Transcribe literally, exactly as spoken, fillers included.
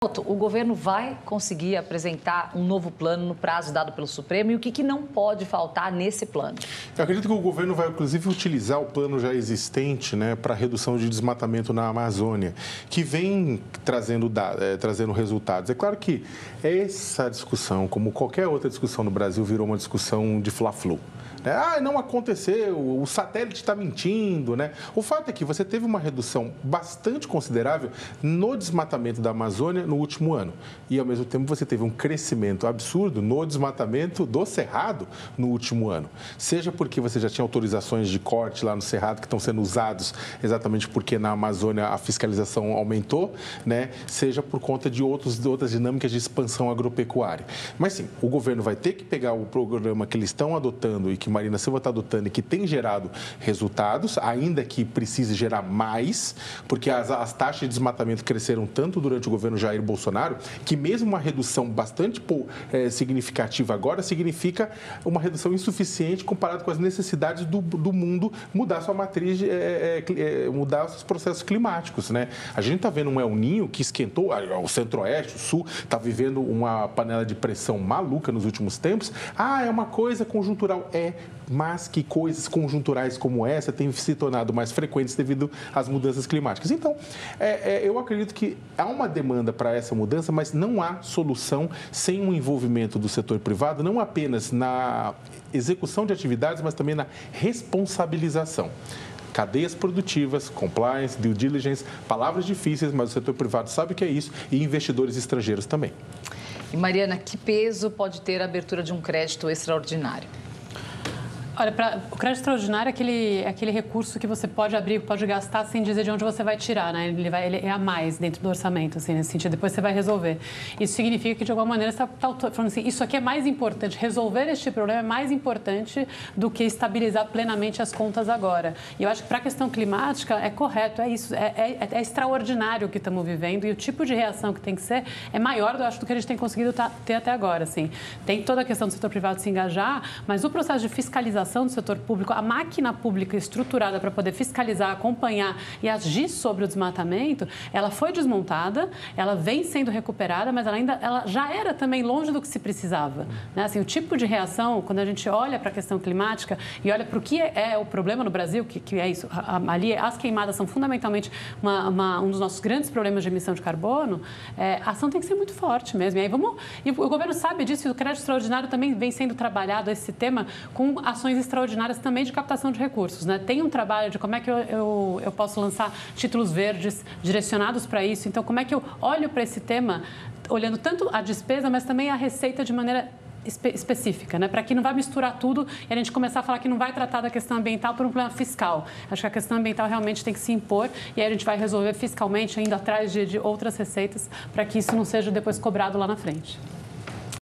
O governo vai conseguir apresentar um novo plano no prazo dado pelo Supremo e o que, que não pode faltar nesse plano? Eu acredito que o governo vai, inclusive, utilizar o plano já existente, né, para redução de desmatamento na Amazônia, que vem trazendo, é, trazendo resultados. É claro que essa discussão, como qualquer outra discussão no Brasil, virou uma discussão de fla-flu. Ah, não aconteceu, o satélite está mentindo, né? O fato é que você teve uma redução bastante considerável no desmatamento da Amazônia no último ano. E, ao mesmo tempo, você teve um crescimento absurdo no desmatamento do Cerrado no último ano. Seja porque você já tinha autorizações de corte lá no Cerrado que estão sendo usados exatamente porque na Amazônia a fiscalização aumentou, né? Seja por conta de outros, de outras dinâmicas de expansão agropecuária. Mas, sim, o governo vai ter que pegar o programa que eles estão adotando e que Marina Silva está adotando e que tem gerado resultados, ainda que precise gerar mais, porque as, as taxas de desmatamento cresceram tanto durante o governo Jair Bolsonaro, que mesmo uma redução bastante pô, é, significativa agora, significa uma redução insuficiente comparado com as necessidades do, do mundo mudar sua matriz, é, é, mudar os processos climáticos, né? A gente está vendo um El Niño que esquentou, o centro-oeste, o sul, está vivendo uma panela de pressão maluca nos últimos tempos. Ah, é uma coisa conjuntural. É, mas que coisas conjunturais como essa têm se tornado mais frequentes devido às mudanças climáticas. Então, é, é, eu acredito que há uma demanda para essa mudança, mas não há solução sem um envolvimento do setor privado, não apenas na execução de atividades, mas também na responsabilização. Cadeias produtivas, compliance, due diligence, palavras difíceis, mas o setor privado sabe o que é isso e investidores estrangeiros também. E, Mariana, que peso pode ter a abertura de um crédito extraordinário? Olha, pra, o crédito extraordinário é aquele, é aquele recurso que você pode abrir, pode gastar sem dizer de onde você vai tirar, né? Ele, vai, ele é a mais dentro do orçamento, assim, nesse sentido. Depois você vai resolver. Isso significa que, de alguma maneira, você está tá falando assim, isso aqui é mais importante, resolver este problema é mais importante do que estabilizar plenamente as contas agora. E eu acho que, para a questão climática, é correto, é isso, é, é, é extraordinário o que estamos vivendo e o tipo de reação que tem que ser é maior, eu acho, do que a gente tem conseguido tá, ter até agora, assim. Tem toda a questão do setor privado se engajar, mas o processo de fiscalização do setor público, a máquina pública estruturada para poder fiscalizar, acompanhar e agir sobre o desmatamento, ela foi desmontada, ela vem sendo recuperada, mas ela ainda ela já era também longe do que se precisava. Né? Assim, o tipo de reação, quando a gente olha para a questão climática e olha para o que é, é o problema no Brasil, que, que é isso, ali as queimadas são fundamentalmente uma, uma, um dos nossos grandes problemas de emissão de carbono, é, a ação tem que ser muito forte mesmo. E aí vamos, e o governo sabe disso, e o crédito extraordinário também vem sendo trabalhado, esse tema, com ações extraordinárias também de captação de recursos, né? Tem um trabalho de como é que eu, eu, eu posso lançar títulos verdes direcionados para isso. Então, como é que eu olho para esse tema, olhando tanto a despesa, mas também a receita de maneira espe específica, né? Para que não vai misturar tudo e a gente começar a falar que não vai tratar da questão ambiental por um problema fiscal. Acho que a questão ambiental realmente tem que se impor e aí a gente vai resolver fiscalmente, indo atrás de, de outras receitas, para que isso não seja depois cobrado lá na frente.